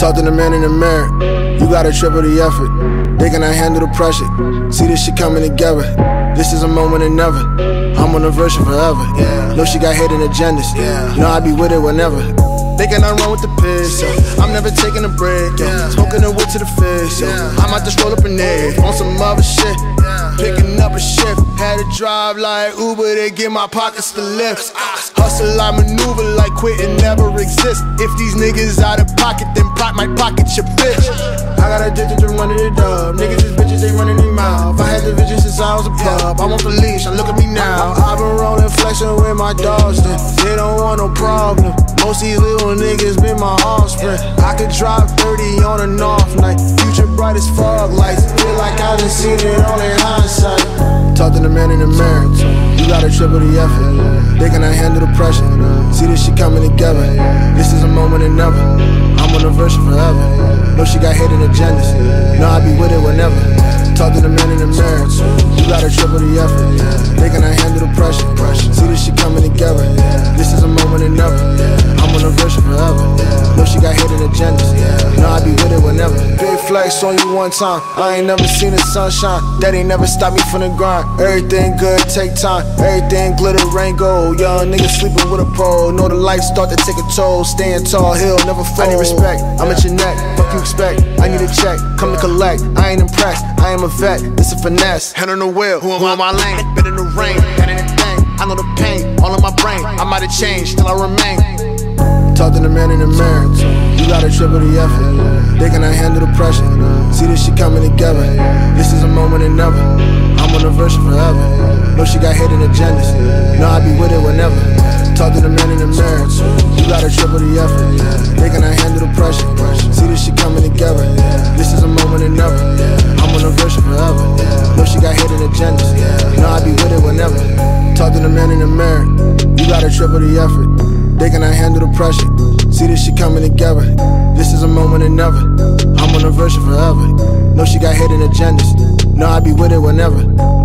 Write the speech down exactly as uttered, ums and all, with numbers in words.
Talk to the man in the mirror. You gotta triple the effort. They cannot handle the pressure. See this shit coming together. This is a moment and never. I'm on the verge of forever. Yeah. Know she got hidden agendas. Yeah. Know I be with it whenever. They cannot run with the piss. Yeah. I'm never taking a break. Yeah. Smoking the wood to the fish. Yeah. I might just roll up a neck on some other shit. Yeah. Picking up a shift. Had to drive like Uber to get my pockets to lift. Hustle, I maneuver like quitting never exists. If these niggas out of pocket, then block my pocket, your bitch. I got addicted to running it up. Niggas is bitches, they running their mouth. I had the vision since I was a pup. I'm on the leash, and look at me now. I've been rolling, flexing with my dogs, then they don't want no problem. Most these little niggas been my offspring. I could drive thirty on an off night. Future bright as fog lights. Feel like I done seen it all in hindsight. Talk to the man in the mirror. You gotta triple the effort. They cannot handle the pressure. See this shit coming together. This is a moment and never. I'm on the verge of forever. Know she got hidden agendas. Know I be with it whenever. Talk to the man in the mirror. You gotta triple the effort. They cannot handle the pressure. See this shit coming together. This is a moment and never. I'm on the verge of forever. Know she got hidden agendas. Know I be with it whenever. Big flex on you one time. I ain't never seen the sunshine. That ain't never stopped me from the grind. Everything good, take time. Everything glitter, rain gold. Young niggas sleeping with a pole. Know the life start to take a toll. Staying tall, hill, never fold. I need respect, I'm at your neck. Fuck you expect, I need a check. Come to collect, I ain't impressed. I am a vet, this a finesse. Hand on the wheel, who am I? My lane. Been in the rain, had anything. I know the pain, all in my brain. I might have changed, still I remain. Talk to the man in the mirror. You gotta triple the effort. They cannot handle the pressure. See this shit coming together. This is a moment and never. I'm on the verge of forever. Know she got hidden agendas. Know I be with it whenever. Talk to the man in the mirror. You gotta triple the effort. They cannot handle the pressure. See this shit coming together. This is a moment and never. I'm on the verge of forever. Know she got hidden agendas. Know I be with it whenever. Talk to the man in the mirror. You gotta triple the effort. They cannot handle the pressure. See this shit coming together. This is a moment and never. I'm on the verge of forever. Know she got hidden agendas. Know I be with it whenever.